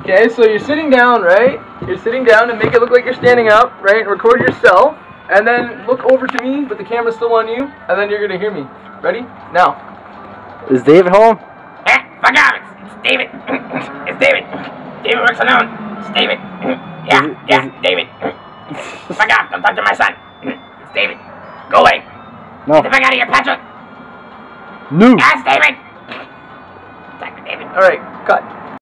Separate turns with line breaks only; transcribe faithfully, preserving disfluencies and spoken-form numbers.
Okay, so you're sitting down, right? You're sitting down and make it look like you're standing up, right? Record yourself, and then look over to me, but the camera's still on you, and then you're gonna hear me. Ready? Now.
Is David home?
Eh, fuck off! It's, it's David. It's David. David works alone. It's David. Yeah,
Is it-
yeah,
is it-
David. Fuck off! Don't talk to my son. It's David. Go away.
No.
Get the fuck out of here, Patrick.
No.
Yes, David. Talk to David.
All right, cut.